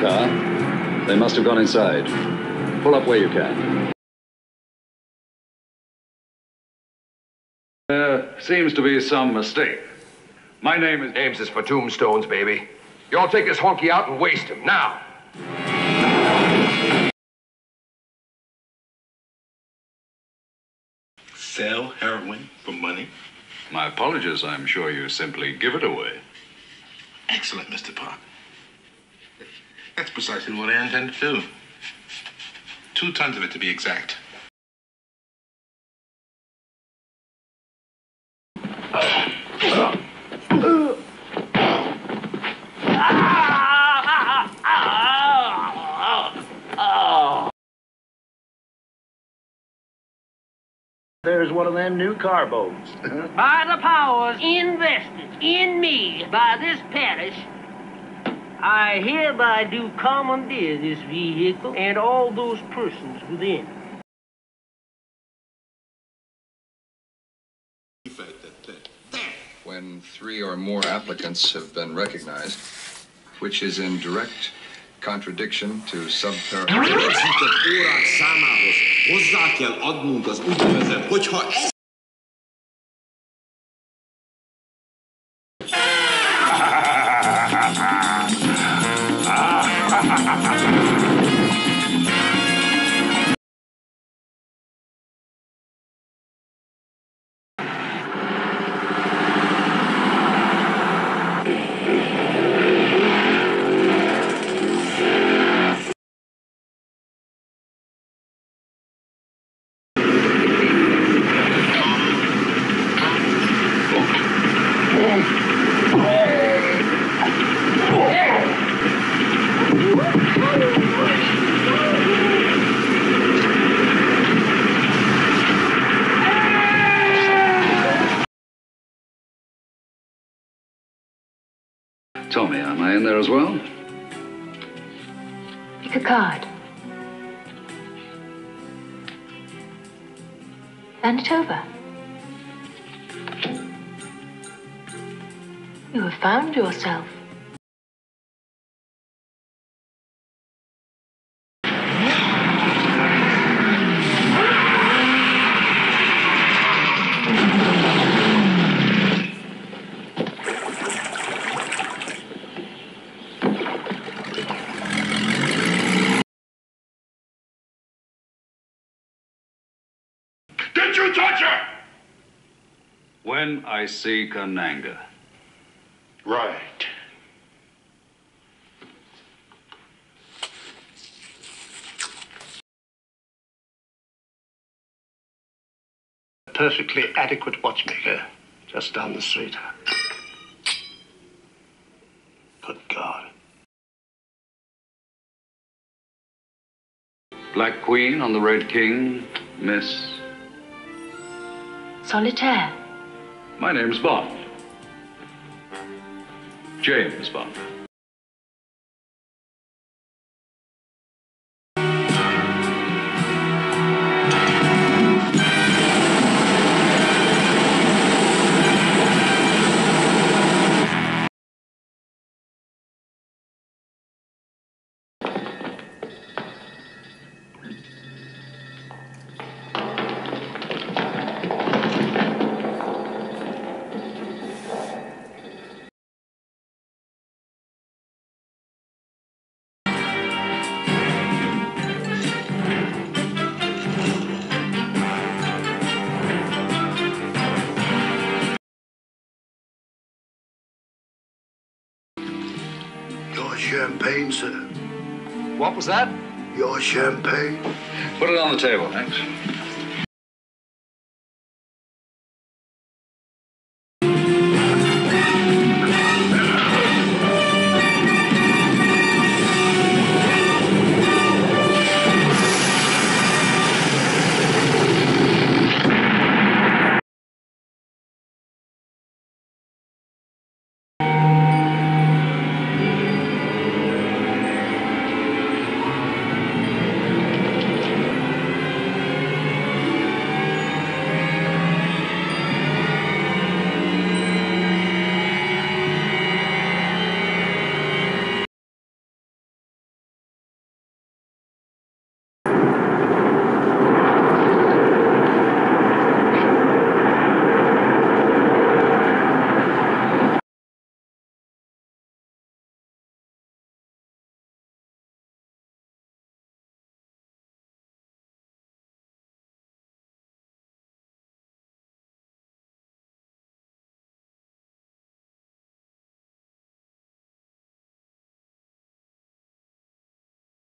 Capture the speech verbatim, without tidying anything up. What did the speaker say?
car. They must have gone inside. Pull up where you can. There seems to be some mistake. My name is... Names is for tombstones, baby. You all take this honky out and waste him, now. Sell heroin for money? My apologies, I'm sure you simply give it away. Excellent, Mister Park. That's precisely what I intend to do. Two tons of it, to be exact. There's one of them new car boats. By the powers invested in me by this parish, I hereby do commandeer this vehicle and all those persons within. When three or more applicants have been recognized, which is in direct contradiction to subparagraph. Tommy, am I in there as well? Pick a card. Hand it over. You have found yourself. Did you touch her? When I see Kananga. Right. Perfectly adequate watchmaker just down the street. Good God. Black Queen on the Red King, Miss... Solitaire. My name's Bond. James Bond. Your champagne, sir. What was that? Your champagne. Put it on the table, thanks.